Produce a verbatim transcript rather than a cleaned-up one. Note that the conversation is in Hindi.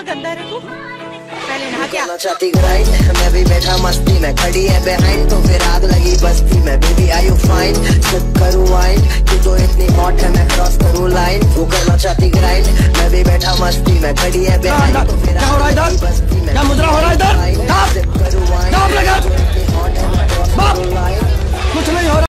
गंदा है तू। पहले नहा के आ। चाहती ग्राइंड मैं भी बैठा मस्ती में, खड़ी है बिहाइंड तो फिर आग लगी बस्ती में। Baby are you fine, sip करूं वाइन, तू तो इतनी हॉट है मैं क्रॉस करूं लाइन। वो करना चाहती ग्राइंड मैं भी बैठा मस्ती में, खड़ी है बिहाइंड तो फिर आग लगी बस्ती में। क्या मुद्रा हो रहा है इधर? सिप करूं वाइन।